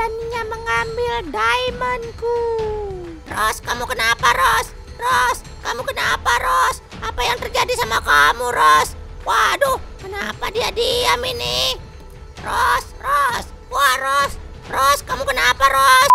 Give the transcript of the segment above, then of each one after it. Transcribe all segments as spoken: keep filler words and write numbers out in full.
berani-beraninya mengambil diamondku. Ros, kamu kenapa, Ros? Ros, kamu kenapa, Ros? Apa yang terjadi sama kamu, Ros? Waduh, kenapa dia diam ini? Ros, Ros, wah Ros, Ros, kamu kenapa, Ros?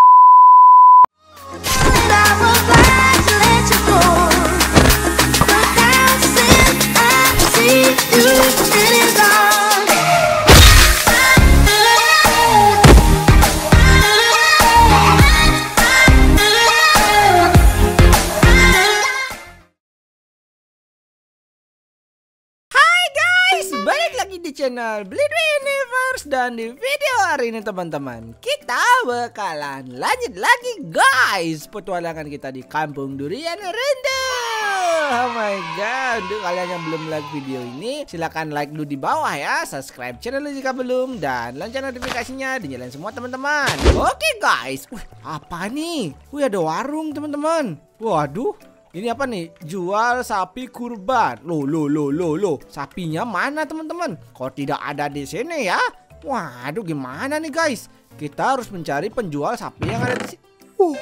Balik lagi di channel Bleed Universe, dan di video hari ini teman-teman kita bakalan lanjut lagi guys petualangan kita di Kampung Durian Rendah. Oh my god, untuk kalian yang belum like video ini silahkan like dulu di bawah ya, subscribe channel jika belum, dan lonceng notifikasinya dinyalain semua teman-teman. Oke guys, wih apa nih? Wih ada warung teman-teman. Waduh, ini apa nih? Jual sapi kurban. Loh, loh, loh, loh, loh. Sapinya mana teman-teman? Kok tidak ada di sini ya? Waduh, gimana nih guys? Kita harus mencari penjual sapi yang ada di sini. Oh,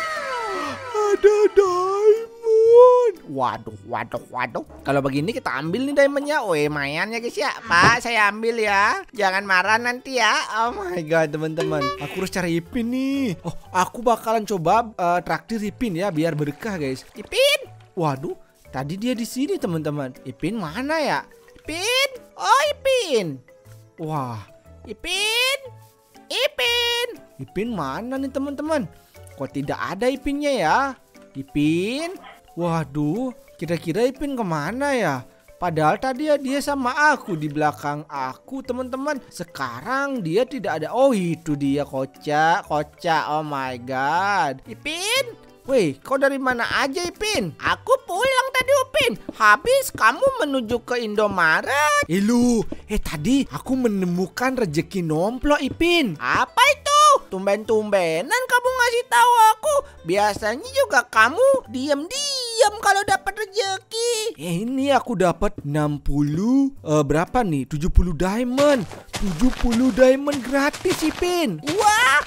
ada diamond. Waduh, waduh, waduh. Kalau begini kita ambil nih diamondnya. Oh, lumayan ya guys ya. Pak, saya ambil ya. Jangan marah nanti ya. Oh my god teman-teman. Aku harus cari Ipin nih. Oh, aku bakalan coba uh, traktir Ipin ya, biar berkah guys. Ipin. Waduh, tadi dia di sini teman-teman. Ipin mana ya? Ipin. Oh, Ipin. Wah, Ipin. Ipin. Ipin mana nih teman-teman? Kok tidak ada Ipinnya ya? Ipin. Waduh, kira-kira Ipin kemana ya? Padahal tadi ya dia sama aku di belakang aku teman-teman. Sekarang dia tidak ada. Oh itu dia, kocak, kocak. Oh my god. Ipin, weh kau dari mana aja Ipin? Aku pulang tadi Upin. Habis kamu menuju ke Indomaret. Ilu, eh tadi aku menemukan rezeki nomplok Ipin. Apa itu? Tumben-tumbenan kamu ngasih tahu aku. Biasanya juga kamu diam-diam kalau dapat rezeki. Eh, ini aku dapat enam puluh uh, berapa nih? tujuh puluh diamond. tujuh puluh diamond gratis Ipin. Wah,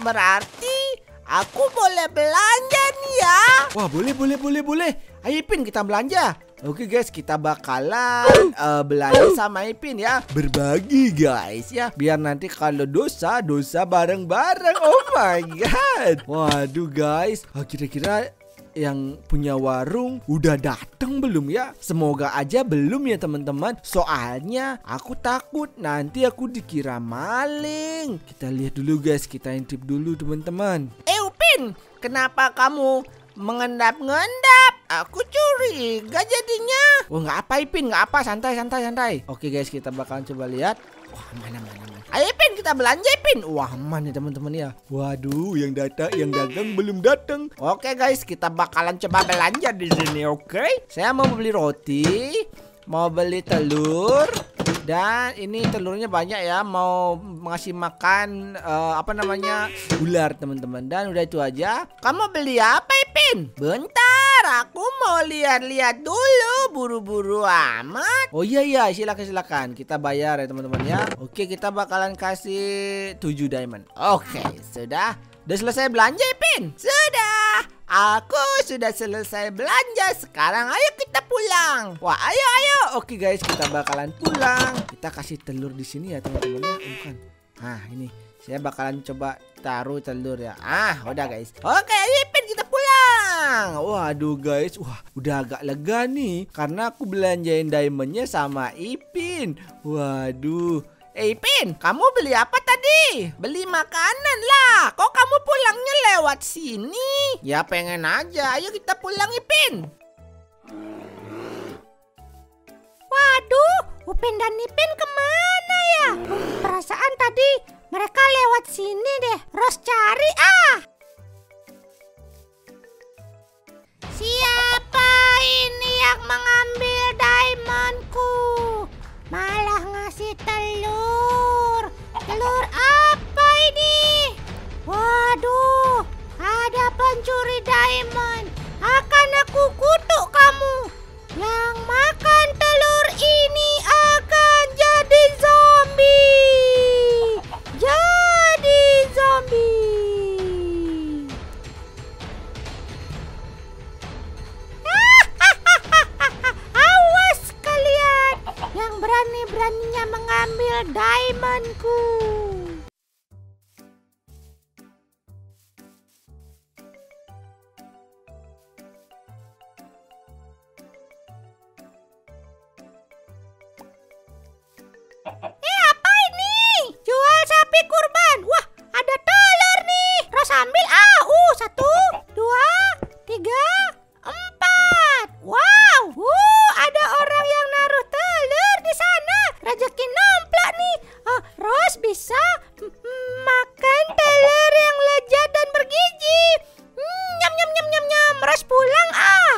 berarti aku boleh belanja nih ya. Wah, boleh boleh boleh boleh. Ayo Ipin kita belanja. Oke guys, kita bakalan uh, belanja sama Ipin ya. Berbagi guys ya, biar nanti kalau dosa, dosa bareng-bareng. Oh my god. Waduh guys, kira-kira yang punya warung udah datang belum ya? Semoga aja belum ya teman-teman. Soalnya aku takut nanti aku dikira maling. Kita lihat dulu guys, kita intip dulu teman-teman. Eh Upin, kenapa kamu mengendap-ngendap? Aku curiga jadinya. Oh nggak apa Ipin, nggak apa, santai santai santai. Oke guys, kita bakalan coba lihat. Wah mana mana mana. Ayo Ipin kita belanja Ipin. Wah aman ya teman-teman ya. Waduh yang datang, yang dagang belum datang. Oke guys, kita bakalan coba belanja di sini. Oke. Saya mau beli roti, mau beli telur. Dan ini telurnya banyak ya, mau ngasih makan uh, apa namanya ular teman-teman. Dan udah itu aja. Kamu beli apa Ipin? Bentar, aku mau lihat-lihat dulu, buru-buru amat. Oh iya iya, silakan silakan. Kita bayar ya teman-teman ya. Oke, kita bakalan kasih tujuh diamond. Oke, sudah. Udah selesai belanja Ipin? Sudah. Aku sudah selesai belanja. Sekarang ayo kita pulang. Wah, ayo ayo. Oke guys, kita bakalan pulang. Kita kasih telur di sini ya teman-teman ya. Oh, bukan. Nah, ini saya bakalan coba taruh telur ya. Ah, udah guys. Oke, ayo Ipin kita pulang. Waduh guys, wah udah agak lega nih karena aku belanjain diamondnya sama Ipin. Waduh. Eh Ipin, kamu beli apa tadi? Beli makanan lah. Kok kamu pulangnya lewat sini? Ya pengen aja. Ayo kita pulang Ipin. Waduh, Upin dan Ipin kemana ya? Perasaan tadi mereka lewat sini deh. Ros cari ah. Siapa ini yang mengambil diamondku? Malah ngasih telur. Telur apa ini? Waduh, ada pencuri diamond. Akan aku kutuk kamu. Yang makan telur ini akan jadi zombie. Jadi zombie. berani-beraninya mengambil diamondku. Eh, apa ini? Jual sapi kurban. Wah, ada telur nih. Ros ambil. Ah, uh, satu, dua, tiga, empat. Wow, uh, ada orang yang naruh telur di sana. Rezeki nomplak nih. Oh, Ros bisa makan telur yang lezat dan bergizi. Hmm, nyam nyam nyam nyam nyam. Ros pulang ah.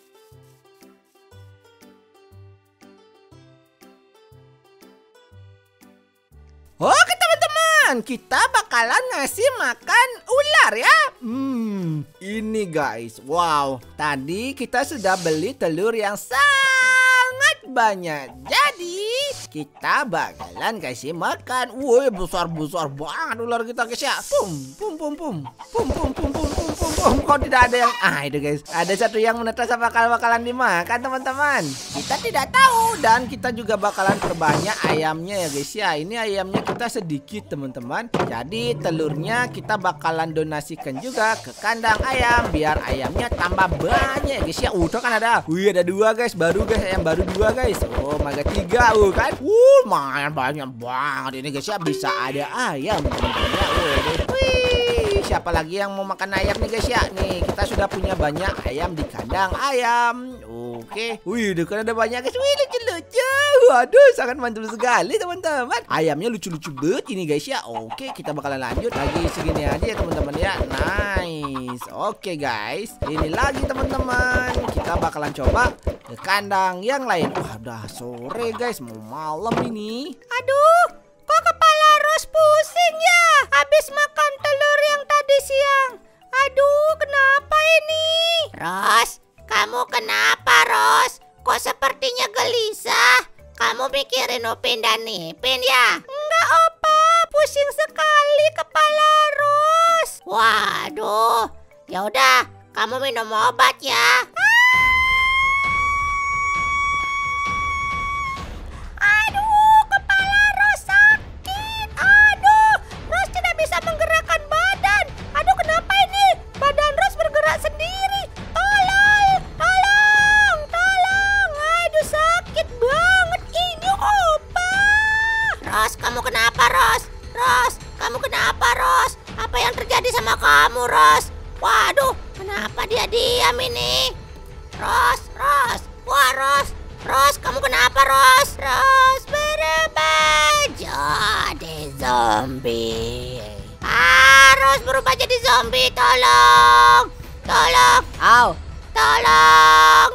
Oke teman-teman, kita bakalan ngasih makan ular ya. Hmm, ini guys, wow. Tadi kita sudah beli telur yang sangat banyak. Jadi kita bakalan kasih makan. Woi, besar-besar banget ular kita guys ya. Pum, pum, pum, pum, pum, pum, pum, pum, pum, pum, pum. Kok tidak ada yang, ah itu guys, ada satu yang menetas bakal-bakalan dimakan teman-teman. Kita tidak tahu dan kita juga bakalan perbanyak ayamnya ya guys ya. Ini ayamnya kita sedikit teman-teman. Jadi telurnya kita bakalan donasikan juga ke kandang ayam biar ayamnya tambah banyak guys ya. Udah kan ada. Wih, ada dua guys, baru guys, ayam baru dua guys. Oh, maga tiga, uh kan. Uh, lumayan banyak banget ini guys ya. Bisa ada ayam teman-teman. Wih, siapa lagi yang mau makan ayam nih guys ya? Nih, kita sudah punya banyak ayam di kandang ayam. Oke. Wih, udah kan ada banyak guys. Wih, lucu-lucu. Waduh, sangat mantap sekali teman-teman. Ayamnya lucu-lucu banget ini guys ya. Oke, kita bakalan lanjut lagi segini aja ya teman-teman ya. Nice. Oke guys, ini lagi teman-teman. Kita bakalan coba ke kandang yang lain. Wah, udah sore guys, mau malam ini. Aduh, kok kepala Ros pusing ya? Habis makan telur yang tadi siang. Aduh, kenapa ini? Ros, kamu kenapa Ros? Kok sepertinya gelisah? Kamu mikirin Upin dan Ipin ya? Enggak opa, pusing sekali kepala Ros. Waduh, ya udah, kamu minum obat ya. Aduh, kepala Ros sakit. Aduh, Ros tidak bisa menggerakkan badan. Aduh, kenapa ini? Badan Ros bergerak sendiri. Tolong, tolong, tolong. Aduh, sakit banget ini opa. Ros, kamu kenapa Ros? Ros, kamu kenapa Ros? Apa yang terjadi sama kamu Ros? Waduh, kenapa dia diam ini? Ros, Ros, wah Ros, Ros, kamu kenapa Ros? Ros berubah jadi zombie. Ah, Ros berubah jadi zombie, tolong, tolong, Au. tolong,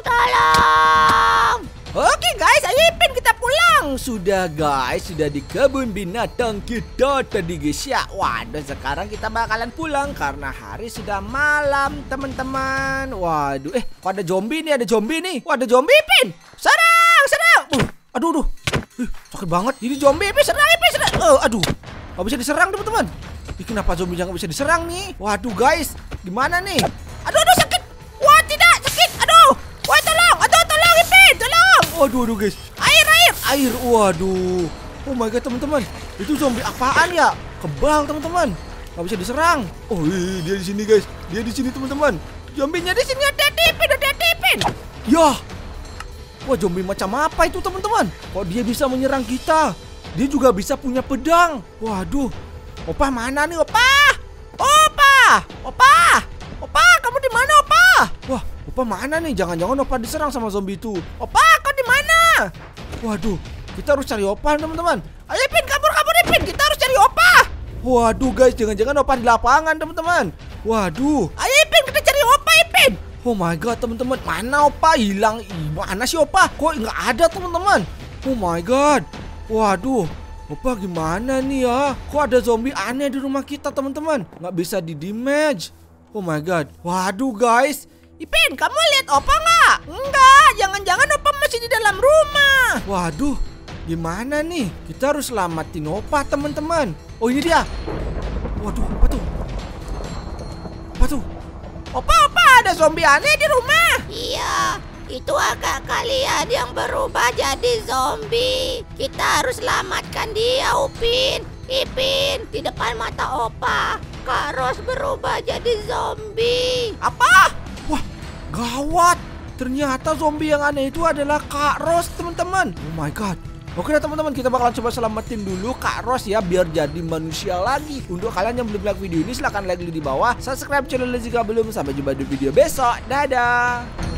tolong. Oke guys, ayo Ipin kita pulang. Sudah guys, sudah di kebun binatang kita tadi guys ya. Waduh, sekarang kita bakalan pulang karena hari sudah malam teman-teman. Waduh, eh kok ada zombie nih, ada zombie nih. Wah, ada zombie Ipin. Serang, serang. Uh, aduh, aduh. Uh, sakit banget. Ini zombie Ipin, serang Ipin, serang. Uh, aduh, gak bisa diserang teman-teman. Ih, kenapa zombie yang gak bisa diserang nih? Waduh guys, gimana nih? Aduh, aduh sakit. Wah, tidak, sakit. Aduh. Wah, tolong. Aduh, tolong Ipin, tolong. Waduh, aduh guys. Air, air, air. Waduh. Oh my god teman-teman. Itu zombie apaan ya? Kebal teman-teman. Gak bisa diserang. Oh, iya, dia di sini guys. Dia di sini teman-teman. Zombinya di sini, ada Ipin, ada Ipin. Yah. Wah, zombie macam apa itu teman-teman? Kok dia bisa menyerang kita? Dia juga bisa punya pedang. Waduh. Opa mana nih, Opa? Opa! Opa! Opa, kamu di mana, Opa? Wah, Opa mana nih? Jangan-jangan Opa diserang sama zombie itu. Opa, kau di mana? Waduh, kita harus cari Opa, teman-teman. Ayo, Ipin, kabur, kabur, Ipin. Kita harus cari Opa. Waduh, guys, jangan-jangan Opa di lapangan, teman-teman. Waduh. Ayo, Ipin, kita cari Opa, Ipin. Oh my god, teman-teman. Mana Opa? Hilang. Ih, mana sih Opa? Kok nggak ada, teman-teman? Oh my god. Waduh. Opa gimana nih ya? Kok ada zombie aneh di rumah kita teman-teman? Nggak bisa di-damage. Oh my god. Waduh guys. Ipin, kamu lihat Opa nggak? Enggak, jangan-jangan Opa masih di dalam rumah. Waduh, gimana nih? Kita harus selamatin Opa teman-teman. Oh ini dia. Waduh, apa tuh? Apa tuh? Opa, Opa, ada zombie aneh di rumah. Iya, Itu agak kalian yang berubah jadi zombie. Kita harus selamatkan dia, Upin. Ipin, di depan mata Opa, Kak Ros berubah jadi zombie. Apa? Wah, gawat. Ternyata zombie yang aneh itu adalah Kak Ros, teman-teman. Oh my god. Oke lah teman-teman, kita bakalan coba selamatin dulu Kak Ros ya, biar jadi manusia lagi. Untuk kalian yang belum like video ini, silahkan like dulu di bawah. Subscribe channel jika belum. Sampai jumpa di video besok. Dadah.